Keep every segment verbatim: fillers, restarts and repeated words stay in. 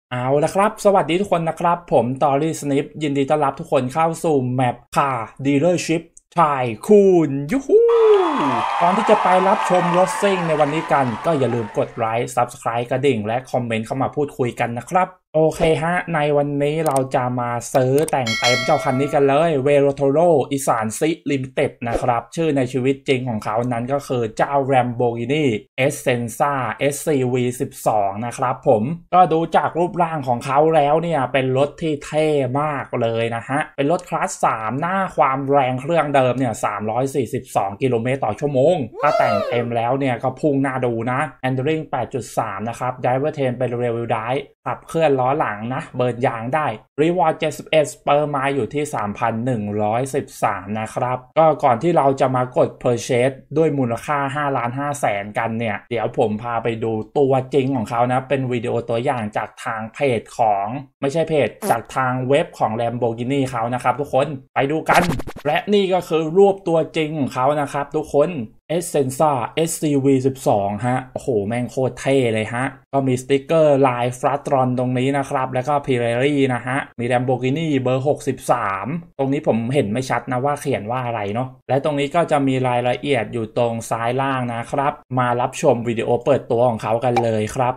เอาละครับสวัสดีทุกคนนะครับผมตอรี่สนิปยินดีต้อนรับทุกคนเข้าสู่แมปคาร์ดีลเลอร์ชิพชายคูณยูฮูก่อนที่จะไปรับชมรถซิ่งในวันนี้กันก็อย่าลืมกดไลค์ ซับสไครบ์ กระดิ่งและคอมเมนต์เข้ามาพูดคุยกันนะครับโอเคฮะในวันนี้เราจะมาซื้อแต่งเต็มเจ้าคันนี้กันเลยเวโรโทโรอีสานซิลิมิเต็ดนะครับชื่อในชีวิตจริงของเขานั้นก็คือเจ้า Lamborghini Essenza เอส ซี วี สิบสอง นะครับผมก็ดูจากรูปร่างของเขาแล้วเนี่ยเป็นรถที่เท่มากเลยนะฮะเป็นรถคลาสสามหน้าความแรงเครื่องเดิมเนี่ยสามร้อยสี่สิบสองกิโลเมตรต่อชั่วโมงถ้าแต่งเต็มแล้วเนี่ยก็พุ่งหน้าดูนะ Handling แปดจุดสาม นะครับ Driver สิบเป็น Rear Wheel Drive ขับเคลื่อนล้อหลังนะเบิร์นยางได้ Reward เจ็ดสิบเอ็ด เปอร์ไมล์อยู่ที่ สามพันหนึ่งร้อยสิบสาม นะครับก็ก่อนที่เราจะมากด Purchase ด้วยมูลค่า ห้าล้านห้าแสน กันเนี่ยเดี๋ยวผมพาไปดูตัวจริงของเขานะเป็นวิดีโอตัวอย่างจากทางเพจของไม่ใช่เพจจากทางเว็บของ Lamborghini เขานะครับทุกคนไปดูกันและนี่ก็คือรูปตัวจริงของเขานะครับทุกคน Essenza เอส ซี วี สิบสอง ฮะโอ้โหแม่งโคตรเท่เลยฮะก็มีสติ๊กเกอร์ลายฟลัตตรอนตรงนี้นะครับแล้วก็ Pirelli นะฮะมี Lamborghini เบอร์หกสิบสามตรงนี้ผมเห็นไม่ชัดนะว่าเขียนว่าอะไรเนาะและตรงนี้ก็จะมีรายละเอียดอยู่ตรงซ้ายล่างนะครับมารับชมวิดีโอเปิดตัวของเขากันเลยครับ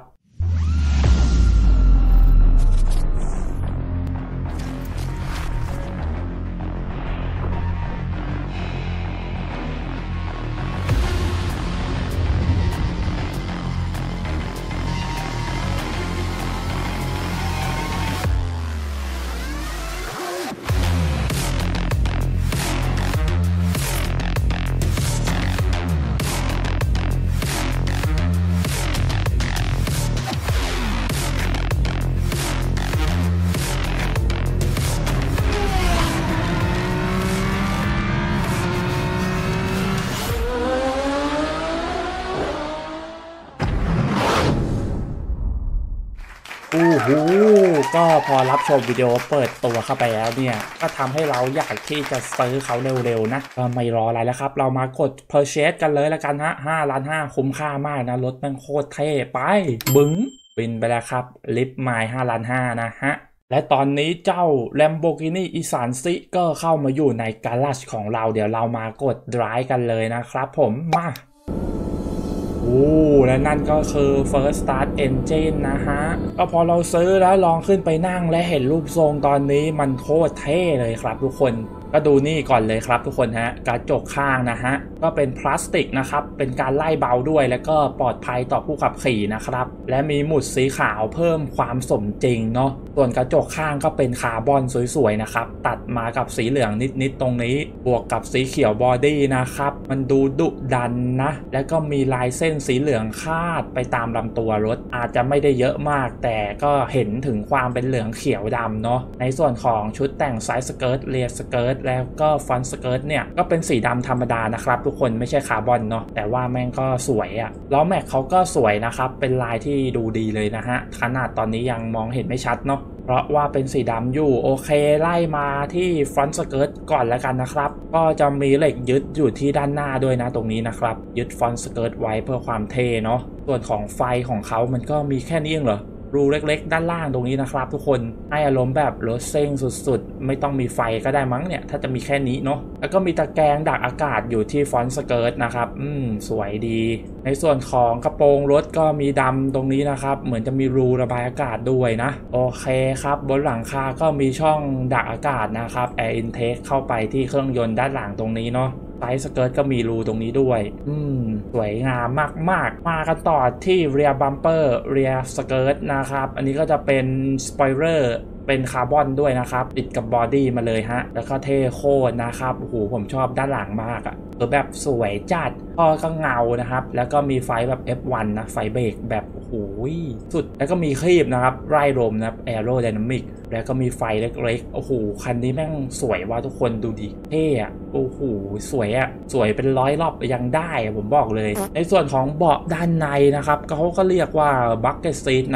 โอ้โหก็พอรับชมวิดีโอเปิดตัวเข้าไปแล้วเนี่ยก็ทำให้เราอยากที่จะซื้อเขาเร็วๆนะก็ไม่รออะไรแล้วครับเรามากด Purchase กันเลยละกันฮะห้าล้านห้าคุ้มค่ามากนะรถมันโคตรเท่ไปบึ้งบินไปแล้วครับลิฟต์ไมล์ห้าล้านห้านะฮะและตอนนี้เจ้า Lamborghini อีสานซิก็เข้ามาอยู่ในการาจของเราเดี๋ยวเรามากด Drive กันเลยนะครับผมมาโอ้และนั่นก็คือ First Start Engine นะฮะก็พอเราซื้อแล้วลองขึ้นไปนั่งและเห็นรูปทรงตอนนี้มันโคตรเท่เลยครับทุกคนก็ดูนี่ก่อนเลยครับทุกคนฮะกระจกข้างนะฮะก็เป็นพลาสติกนะครับเป็นการไล่เบาด้วยแล้วก็ปลอดภัยต่อผู้ขับขี่นะครับและมีหมุดสีขาวเพิ่มความสมจริงเนาะส่วนกระจกข้างก็เป็นคาร์บอนสวยๆนะครับตัดมากับสีเหลืองนิดๆตรงนี้บวกกับสีเขียวบอดี้นะครับมันดูดุดันนะแล้วก็มีลายเส้นสีเหลืองคาดไปตามลำตัวรถอาจจะไม่ได้เยอะมากแต่ก็เห็นถึงความเป็นเหลืองเขียวดำเนาะในส่วนของชุดแต่งไซส์สเกิร์ตเรียร์สเกิร์ตแล้วก็ฟอนต์สเกิร์ตเนี่ยก็เป็นสีดำธรรมดานะครับทุกคนไม่ใช่คาร์บอนเนาะแต่ว่าแม่งก็สวยอะล้อแม็กเขาก็สวยนะครับเป็นลายที่ดูดีเลยนะฮะขนาดตอนนี้ยังมองเห็นไม่ชัดเนาะเพราะว่าเป็นสีดำอยู่โอเคไล่มาที่ฟอนต์สเกิร์ตก่อนแล้วกันนะครับก็จะมีเหล็กยึดอยู่ที่ด้านหน้าด้วยนะตรงนี้นะครับยึดฟอนต์สเกิร์ตไว้เพื่อความเท่เนาะส่วนของไฟของเขามันก็มีแค่นี้เองเหรอรูเล็กๆด้านล่างตรงนี้นะครับทุกคนให้อารมณ์แบบรถเซ็งสุดๆไม่ต้องมีไฟก็ได้มั้งเนี่ยถ้าจะมีแค่นี้เนาะแล้วก็มีตะแกรงดักอากาศอยู่ที่ฟอนต์สเกิร์ตนะครับอืมสวยดีในส่วนของกระโปรงรถก็มีดำตรงนี้นะครับเหมือนจะมีรูระบายอากาศด้วยนะโอเคครับบนหลังคาก็มีช่องดักอากาศนะครับ Air Intake เข้าไปที่เครื่องยนต์ด้านหลังตรงนี้เนาะไซส์สเกิร์ตก็มีรูตรงนี้ด้วยอืมสวยงามมากๆ มามากันต่อที่ Rear Bumper Rear Skirt นะครับอันนี้ก็จะเป็น Spoiler เป็นคาร์บอนด้วยนะครับติดกับบอดี้มาเลยฮะแล้วก็เท่โคตรนะครับโอ้โหผมชอบด้านหลังมากอะ่ะคือแบบสวยจัดท่อก็เงานะครับแล้วก็มีไฟแบบ เอฟ วัน นะไฟเบรกแบบโอ้โหสุดแล้วก็มีครีบนะครับไร่ลมนะ Aerodynamic แล้วก็มีไฟเล็กๆโอ้โหคันนี้แม่งสวยว่ะทุกคนดูดิเท่อะโอ้โหสวยอะสวยเป็นร้อยรอบยังได้ผมบอกเลยในส่วนของเบาะด้านในนะครับเขาก็เรียกว่า Bucket Seat นะครับ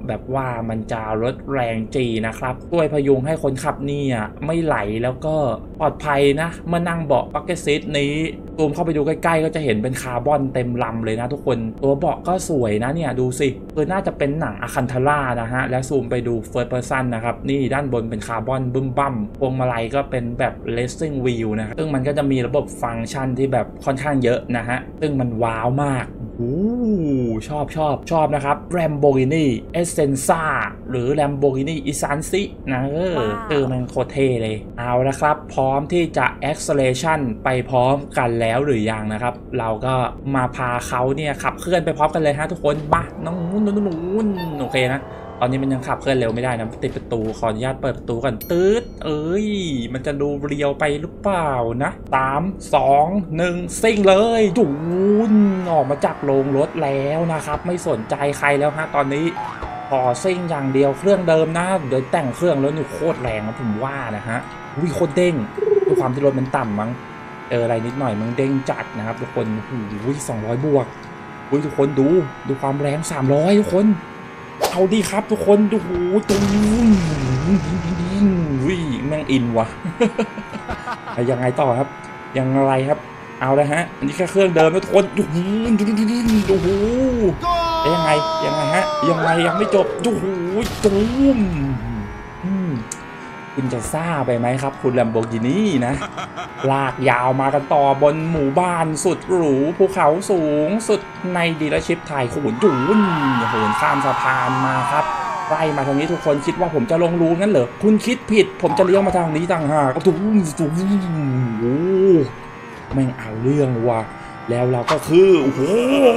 แบบว่ามันจะลดแรงจีนะครับช่วยพยุงให้คนขับเนี่ยไม่ไหลแล้วก็ปลอดภัยนะเมื่อนั่งเบาะบักเก็ตซีทนี้ซูมเข้าไปดูใกล้ๆก็จะเห็นเป็นคาร์บอนเต็มลำเลยนะทุกคนตัวเบาะก็สวยนะเนี่ยดูสิคือน่าจะเป็นหนังอะคันทาร่านะฮะและซูมไปดูเฟิร์สเพอร์ซันนะครับนี่ด้านบนเป็นคาร์บอนบึ้มบั่มพวงมาลัยก็เป็นแบบเลสซิ่งวีลนะซึ่งมันก็จะมีระบบฟังก์ชันที่แบบค่อนข้างเยอะนะฮะซึ่งมันว้าวมากโอ้ชอบชอบชอบนะครับ Lamborghini Essenza หรือ Lamborghini Isanti นะเออคือมันโคตรเท่เลยเอาละครับพร้อมที่จะ acceleration ไปพร้อมกันแล้วหรือยังนะครับเราก็มาพาเขาเนี่ยขับเคลื่อนไปพร้อมกันเลยฮะทุกคนมาน้องนุ่นนุ่นนุ่นโอเคนะตอนนี้มันยังขับเคลื่อนเร็วไม่ได้นะติดประตูขออนุญาตเปิดประตูก่อนตืดเอ้ยมันจะดูเรียวไปหรือเปล่านะสามสองหนึ่งซิ่งเลยจูนออกมาจากโรงรถแล้วนะครับไม่สนใจใครแล้วฮะตอนนี้พอซิ่งอย่างเดียวเครื่องเดิมนะเดี๋ยวแต่งเครื่องแล้วนี่โคตรแรงนะผมว่านะฮะวิ่งโคตรเด้งด้วยความที่รถมันต่ำมั้งเจออะไรนิดหน่อยมันเด้งจัดนะครับทุกคนโอ้ยสองร้อยบวกอุ้ยทุกคนดูดูความแรงสามร้อยทุกคนเอาดีครับทุกคนดูโหตุ้มวิ่งแม่งอินวะ ยังไงต่อครับยังไงครับเอาเลยฮะอันนี้แค่เครื่องเดิมนะทุกคนดูดูโหยังไงยังไงฮะยังไงยังไม่จบดูโหตุ้มคุณจะซ่าไปไหมครับคุณ Lamborghini นะลากยาวมากันต่อบนหมู่บ้านสุดหรูภูเขาสูงสุดในดีลชิปไทยขุนจุนเหินข้ามสะพานมาครับไล่มาทางนี้ทุกคนคิดว่าผมจะลงรูงั้นเหรอคุณคิดผิดผมจะเลี้ยวมาทางนี้ต่างหากตุ้มตุ้มโอ้แม่งเอาเรื่องว่ะแล้วเราก็คือโอ้โห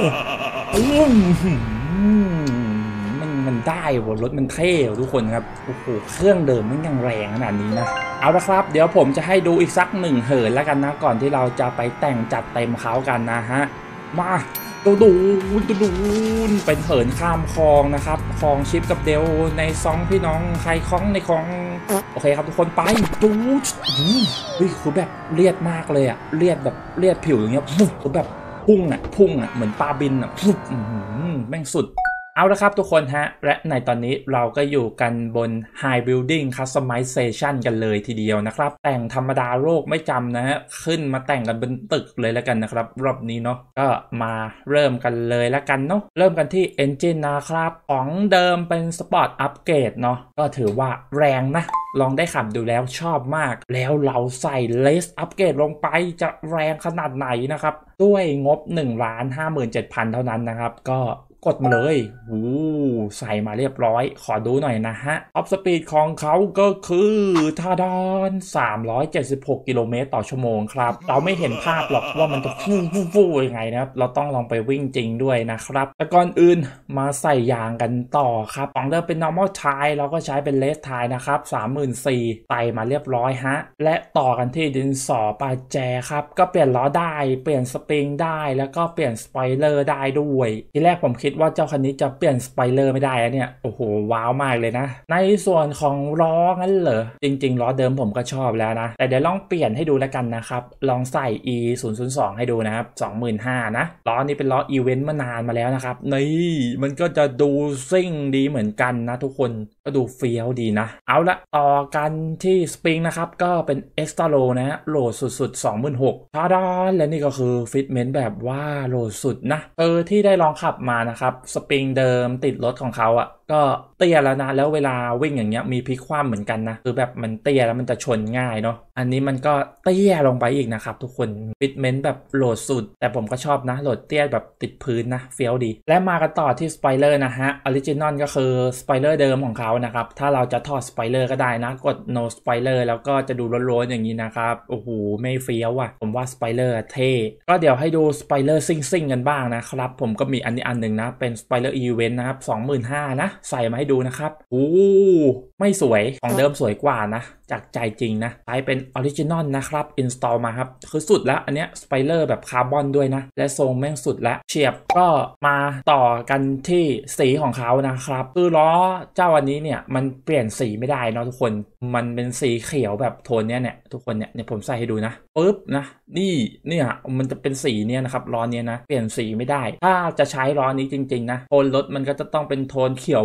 มันมันได้ว่ะรถมันเท่ทุกคนครับโอ้โหเครื่องเดิมมันยังแรงขนาดนี้นะเอาละครับเดี๋ยวผมจะให้ดูอีกสักหนึ่งเหินแล้วกันนะก่อนที่เราจะไปแต่งจัดเต็มเขากันนะฮะมาดูดูดูดูเป็นเหินข้ามคลองนะครับคลองชิปกับเดลในซองพี่น้องใครคล้องในคลองโอเคครับทุกคนไปดูเฮ้ยคือแบบเลียดมากเลยอะเลียดแบบเลียดผิวอย่างเงี้ยคือแบบพุ่งอะพุ่งอะเหมือนปลาบินอะแม่งสุดเอาละครับทุกคนฮะและในตอนนี้เราก็อยู่กันบน High Building Customization กันเลยทีเดียวนะครับแต่งธรรมดาโลกไม่จำนะฮะขึ้นมาแต่งกันบนตึกเลยแล้วกันนะครับรอบนี้เนาะก็มาเริ่มกันเลยแล้วกันเนาะเริ่มกันที่ Engine นะครับของเดิมเป็น Sport Upgrade เนาะก็ถือว่าแรงนะลองได้ขับดูแล้วชอบมากแล้วเราใส่ Less Upgrade ลงไปจะแรงขนาดไหนนะครับด้วยงบ หนึ่งล้านห้าหมื่นเจ็ดพัน เท่านั้นนะครับก็กดมาเลยโอ้ใส่มาเรียบร้อยขอดูหน่อยนะฮะท็อปสปีดของเขาก็คือทาดอนสามร้อยเจ็ดสิบหกกิโลเมตรต่อชั่วโมงครับเราไม่เห็นภาพหรอกว่ามันจะฟู่ฟู่ฟู่ยังไงนะครับเราต้องลองไปวิ่งจริงด้วยนะครับแต่ก่อนอื่นมาใส่ยางกันต่อครับของเดิมเป็น normal tire เราก็ใช้เป็น less tire นะครับ สามหมื่นสี่พัน ใส่มาเรียบร้อยฮะและต่อกันที่ดินสอปาแจครับก็เปลี่ยนล้อได้เปลี่ยนสปริงได้แล้วก็เปลี่ยนสปอยเลอร์ได้ด้วยทีแรกผมคิดว่าเจ้าคันนี้จะเปลี่ยนสปอยเลอร์ไม่ได้แล้วเนี่ยโอ้โหว้าวมากเลยนะในส่วนของล้องั้นเหรอจริงๆล้อเดิมผมก็ชอบแล้วนะแต่เดี๋ยวลองเปลี่ยนให้ดูแล้วกันนะครับลองใส่ อี ศูนย์ ศูนย์ สอง ให้ดูนะครับ สองหมื่นห้าพัน นะล้อนี้เป็นล้ออีเวนต์มานานมาแล้วนะครับนี่มันก็จะดูซิ่งดีเหมือนกันนะทุกคนก็ดูเฟี้ยวดีนะเอาละต่อกันที่สปริงนะครับก็เป็น Extra Low นะฮะโหลดสุดๆ สองหมื่นหกพัน ทาดานและนี่ก็คือฟิตเมนต์แบบว่าโหลดสุดนะเออที่ได้ลองขับมานะครับสปริงเดิมติดรถของเขาอะก็เตี้ยแล้วนะแล้วเวลาวิ่งอย่างเงี้ยมีพลิกคว่ำเหมือนกันนะคือแบบมันเตี้ยแล้วมันจะชนง่ายเนาะอันนี้มันก็เตี้ยลงไปอีกนะครับทุกคนฟิตเมนต์แบบโหลดสุดแต่ผมก็ชอบนะโหลดเตี้ยแบบติดพื้นนะเฟี้ยวดีและมากันต่อที่สปอยเลอร์นะฮะออริจินอลก็คือสปอยเลอร์เดิมของเขานะครับถ้าเราจะถอดสปอยเลอร์ก็ได้นะกด no spoiler แล้วก็จะดูโล้นๆอย่างนี้นะครับโอ้โหไม่เฟี้ยวอ่ะผมว่าสปอยเลอร์เท่ก็เดี๋ยวให้ดูสปอยเลอร์ซิ่งๆกันบ้างนะครับผมก็มีอันนี้อันหนึ่งนะเป็นสปอยเลอร์อีเวนต์นะครับ สองหมื่นห้าพัน นะใส่มาให้ดูนะครับโอ้ไม่สวยของเดิมสวยกว่านะจากใจจริงนะใช้เป็นออริจินอลนะครับอินสตอลมาครับคือสุดแล้วอันเนี้ยสไปเลอร์แบบคาร์บอนด้วยนะและทรงแม่งสุดแล้วเฉียบก็มาต่อกันที่สีของเขานะครับคือล้อเจ้าอันนี้เนี่ยมันเปลี่ยนสีไม่ได้เนาะทุกคนมันเป็นสีเขียวแบบโทนเนี้ยเนี่ยทุกคนเนี่ยเนี่ยผมใส่ให้ดูนะปึ๊บนะนี่เนี่ยมันจะเป็นสีเนี่ยนะครับล้อเนี้ยนะเปลี่ยนสีไม่ได้ถ้าจะใช้ล้อนี้จริงๆนะโทนรถมันก็จะต้องเป็นโทนเขียว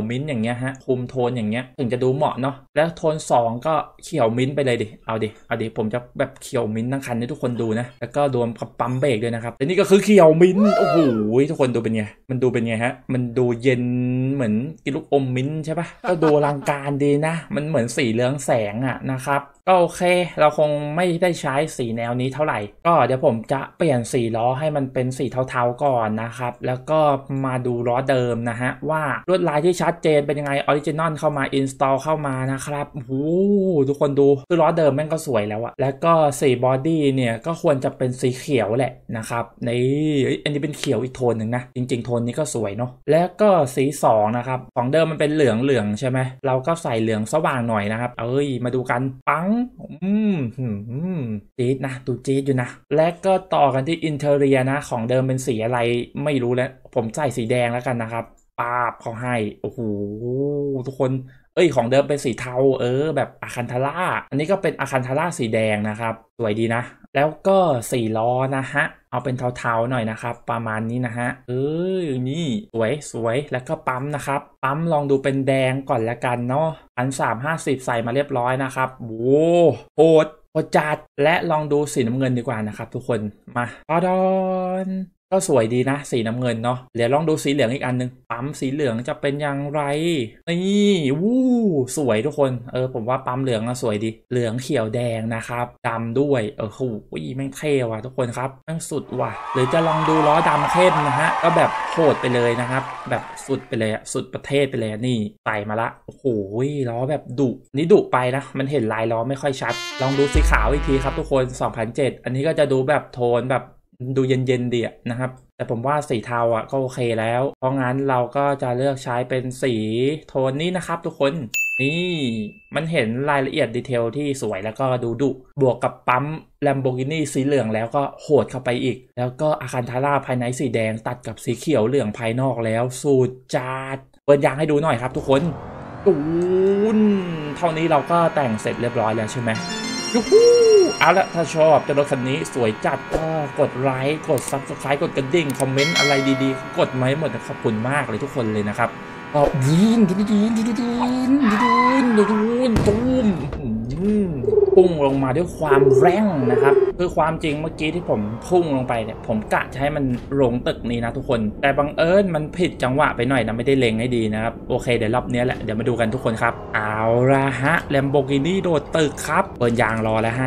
มิ้นอย่างเงี้ยฮะคุมโทนอย่างเงี้ยถึงจะดูเหมาะเนาะแล้วโทนสองก็เขียวมิ้นไปเลยดิเอาดิเอาดิผมจะแบบเขียวมิ้นทั้งคันให้ทุกคนดูนะแล้วก็รวมกับปั๊มเบรกด้วยนะครับแต่นี่ก็คือเขียวมิ้นโอ้โหทุกคนดูเป็นไงมันดูเป็นไงฮะมันดูเย็นเหมือนกินลูกอมมิ้นใช่ปะก็ดูอลังการดีนะมันเหมือนสีเหลืองแสงอะนะครับก็โอเคเราคงไม่ได้ใช้สีแนวนี้เท่าไหร่ก็เดี๋ยวผมจะเปลี่ยนสีล้อให้มันเป็นสีเทาๆก่อนนะครับแล้วก็มาดูล้อเดิมนะฮะว่าลวดลายที่ชัดเจนเป็นยังไงออริจินอลเข้ามาอินสตอลเข้ามานะครับโอ้โหทุกคนดูคือล้อเดิมแม่งก็สวยแล้วอะแล้วก็สีบอดี้เนี่ยก็ควรจะเป็นสีเขียวแหละนะครับนี่อันนี้เป็นเขียวอีกโทนหนึ่งนะจริงๆโทนนี้ก็สวยเนาะแล้วก็สีสองนะครับของเดิมมันเป็นเหลืองเหลืองใช่ไหมเราก็ใส่เหลืองสว่างหน่อยนะครับเอ้ยมาดูกันปังอืมจี๊ดนะดูจี๊ดอยู่นะและก็ต่อกันที่อินเทอร์เรียนะของเดิมเป็นสีอะไรไม่รู้แล้วผมใส่สีแดงแล้วกันนะครับปาบเขาให้โอ้โหทุกคนเอ้ยของเดิมเป็นสีเทาเออแบบอะคันทาร่าอันนี้ก็เป็นอะคันทาร่าสีแดงนะครับสวยดีนะแล้วก็สี่ล้อนะฮะเอาเป็นเทาๆหน่อยนะครับประมาณนี้นะฮะเออนี่สวยสวยแล้วก็ปั๊มนะครับปั๊มลองดูเป็นแดงก่อนละกันเนาะอันสามห้าสิบใส่มาเรียบร้อยนะครับโว้โหดโหดจัดและลองดูสีน้ำเงินดีกว่านะครับทุกคนมาปอดอนก็สวยดีนะสีน้ำเงินเนาะเดี๋ยวลองดูสีเหลืองอีกอันนึงปั๊มสีเหลืองจะเป็นอย่างไรนี่วู้สวยทุกคนเออผมว่าปั๊มเหลืองอะสวยดีเหลืองเขียวแดงนะครับดำด้วยเออโหแม่งเท่ว่ะทุกคนครับแม่งสุดว่ะหรือจะลองดูล้อดำเข้มนะฮะก็แบบโหดไปเลยนะครับแบบสุดไปเลยอะสุดประเทศไปเลยนี่ใส่มาละโอ้โหล้อแบบดุนี่ดุไปนะมันเห็นลายล้อไม่ค่อยชัดลองดูสีขาวอีกทีครับทุกคนสองพันเจ็ดอันนี้ก็จะดูแบบโทนแบบดูเย็นๆดีนะครับแต่ผมว่าสีเทาอ่ะก็โอเคแล้วเพราะงั้นเราก็จะเลือกใช้เป็นสีโทนนี้นะครับทุกคนนี่มันเห็นรายละเอียดดีเทลที่สวยแล้วก็ดูดุบวกกับปั๊ม Lamborghini สีเหลืองแล้วก็โหดเข้าไปอีกแล้วก็อาคันทาร่าภายในสีแดงตัดกับสีเขียวเหลืองภายนอกแล้วสุดจัดเปิดยางให้ดูหน่อยครับทุกคนตูนเท่านี้เราก็แต่งเสร็จเรียบร้อยแล้วใช่ไหมยูฮูเอาละถ้าชอบจะรถคันนี้สวยจัดก็กดไลค์กด ซับสไครบ์ กดกระดิ่งคอมเมนต์อะไรดีๆกดมาให้หมดขอบคุณมากเลยทุกคนเลยนะครับก็ดูนดูนดูนดูนดูนดูนดูนตูมพุ่งลงมาด้วยความแรงนะครับคือความจริงเมื่อกี้ที่ผมพุ่งลงไปเนี่ยผมกะจะให้มันลงตึกนี้นะทุกคนแต่บังเอิญมันผิดจังหวะไปหน่อยนะไม่ได้เล็งให้ดีนะครับโอเคเดี๋ยวรอบนี้แหละเดี๋ยวมาดูกันทุกคนครับเอาละฮะ Lamborghini โดดตึกครับเปิดยางรอแล้วฮะ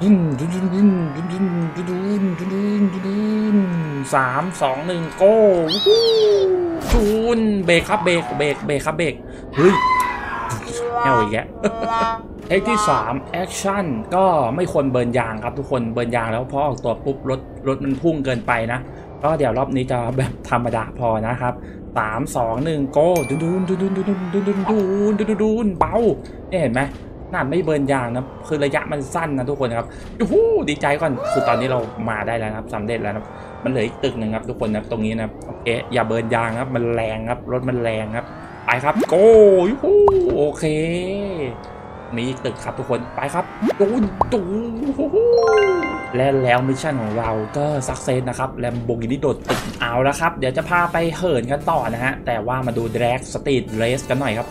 สามสองหนึ่งโก้จูนเบรกครับเบรกเบรกเบรกครับเบรกเฮ้ยแค่อีกแล้วเทคที่สามแอคชั่นก็ไม่ควรเบิร์นยางครับทุกคนเบิร์นยางแล้วพอออกตัวปุ๊บรถรถมันพุ่งเกินไปนะก็เดี๋ยวรอบนี้จะแบบธรรมดาพอนะครับสามสองหนึ่งโก้ดูดูดูดูดูดูดูดูดูดูดูดูเบาเนี่ยเห็นไหมน่าไม่เบิร์นยางนะคือระยะมันสั้นนะทุกคนครับดูดีใจก่อนคือตอนนี้เรามาได้แล้วครับสำเร็จแล้วนะมันเหลืออีกตึกหนึ่งครับทุกคนนะตรงนี้นะโอเคอย่าเบิร์นยางครับมันแรงครับรถมันแรงครับไปครับโก้ยูโอเคมีอีกตึกครับทุกคนไปครับตูนตูและแล้วมิชชั่นของเราก็สักเซสนะครับแลมโบกินี่โดดตึกเอาแล้วครับเดี๋ยวจะพาไปเหินกันต่อนะฮะแต่ว่ามาดูแดร็กสตรีทเรสกันหน่อยครับ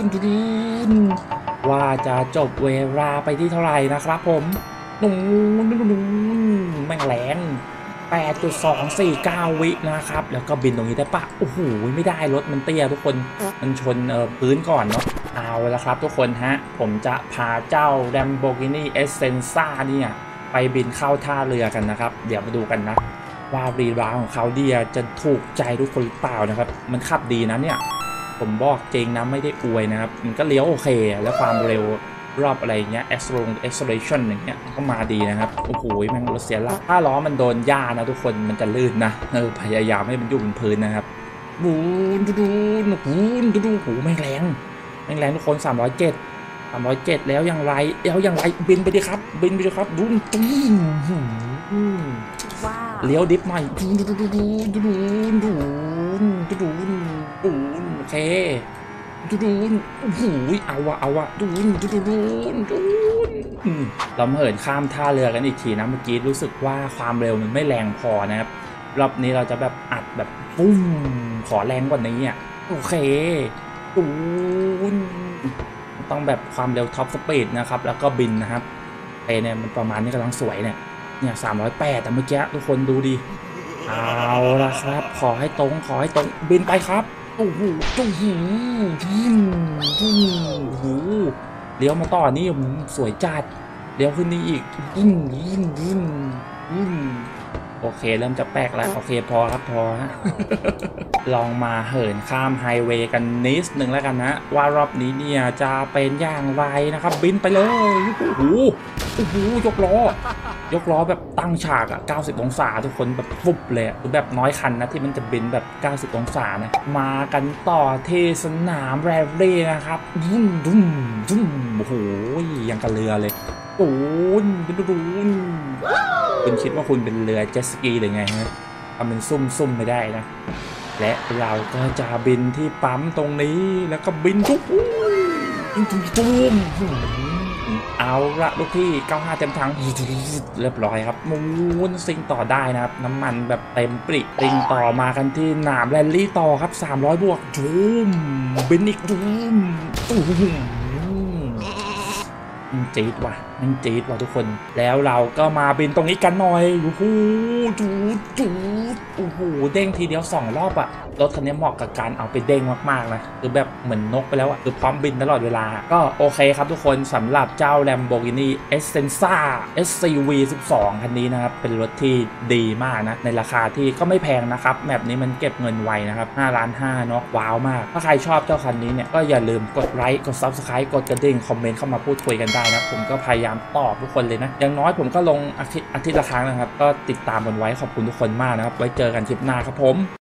ว่าจะจบเวลาไปที่เท่าไหร่นะครับผมนู่นนู่นแม่งแรง แปดจุดสองสี่เก้า วินะครับแล้วก็บินตรงนี้ได้ปะโอ้โหไม่ได้รถมันเตี้ยทุกคนมันชนเอ่อพื้นก่อนเนาะเอาละครับทุกคนฮะผมจะพาเจ้า Lamborghini Essenza เนี่ยไปบินเข้าท่าเรือกันนะครับเดี๋ยวมาดูกันนะว่ารีราของเขาเดียจะถูกใจทุกคนหรือเปล่านะครับมันขับดีนะเนี่ยผมบอกจริงนะไม่ได้อวยนะครับมันก็เลี้ยวโอเคแล้วความเร็วรอบอะไรเงี้ย acceleration อย่างเงี้ยก็มาดีนะครับโอ้โหแม่งรถเสียหลักถ้าล้อมันโดนหญ้านะทุกคนมันจะลื่นนะเออพยายามให้มันอยู่บนพื้นนะครับดูดูดูดูดูดูโอ้โหแม่งแรงแม่งแรงทุกคนสามร้อยเจ็ด สามร้อยเจ็ดแล้วอย่างไรแล้วอย่างไรบินไปดิครับบินไปดิครับดูตุ้มเลี้ยวดิฟหน่อยดูดูดูดูดูดูดูดูดูดูโอเคดูดูโอ้โหเอาวะเอาวะดูดูดูดูดูเราเหินข้ามท่าเรือกันอีกทีนะเมื่อกี้รู้สึกว่าความเร็วมันไม่แรงพอนะครับรอบนี้เราจะแบบอัดแบบปุ้มขอแรงกว่านี้อ่ะโอเคตูนต้องแบบความเร็วท็อปสปีดนะครับแล้วก็บินนะครับไอเนี่ยมันประมาณนี้กำลังสวยเนี่ยเนี่ยสามร้อยแปดแต่เมื่อกี้ทุกคนดูดิเอาละครับขอให้ตรงขอให้ตรงบินไปครับโอ้โหโอ้โหโอ้โหเลี้ยวมาต่อนี่สวยจัดเลี้ยวขึ้นนี่อีกยิ่งยิ่งยิ่งยิ่งโอเคเริ่มจะแปลกแล้วโอเคพอครับพอฮะ ลองมาเหินข้ามไฮเวย์กันนิดนึงแล้วกันนะว่ารอบนี้เนี่ยจะเป็นอย่างไรนะครับบินไปเลยโอ้โหโอ้โหยกล้อยกล้อแบบตั้งฉากอะเก้าสิบองศาทุกคนแบบฟุบเลยคือแบบน้อยคันนะที่มันจะบินแบบเก้าสิบองศานะมากันต่อที่สนามแรลลี่นะครับดุ้มดุ้มดุ้มโอ้โหยังกับเรือเลยตูนเป็นตูนคุณคิดว่าคุณเป็นเรือเจ็ตสกีหรือไงฮะทำเป็นซุ่มซุ่มไม่ได้นะและเราก็จะบินที่ปั๊มตรงนี้แล้วก็บินทุกบินทุกตุ้มเอาละลูกพี่เก้าสิบห้าเต็มถังเรียบร้อยครับมูนซิงต่อได้นะครับน้ำมันแบบเต็มปริซิงต่อมากันที่หนามแรลลี่ต่อครับสามร้อยบวกจุ้มบินอีกจุ้มตุ้มมันจี๊ดว่ะมันจี๊ดว่ะทุกคนแล้วเราก็มาบินตรงนี้กันหน่อยโอ้โหจูดจูดโอ้โหเด้งทีเดียวสองรอบอะรถคันนี้เหมาะกับการเอาไปเด้งมากๆนะคือแบบเหมือนนกไปแล้วอะคือพร้อมบินตลอดเวลาก็โอเคครับทุกคนสำหรับเจ้า Lamborghini Essenza เอส ซี วี สิบสอง คันนี้นะครับเป็นรถที่ดีมากนะในราคาที่ก็ไม่แพงนะครับแบบนี้มันเก็บเงินไวนะครับห้าล้านห้าเนาะว้าวมากถ้าใครชอบเจ้าคันนี้เนี่ยก็อย่าลืมกดไลค์กด Subscribe กดกระดิ่งคอมเมนต์เข้ามาพูดคุยกันได้นะผมก็พยายามตอบทุกคนเลยนะอย่างน้อยผมก็ลงอาทิตย์อาทิตย์ละครั้งนะครับก็ติดตามกันไว้ขอบคุณทุกคนมากนะครับไว้เจอกันคลิปหน้าครับผม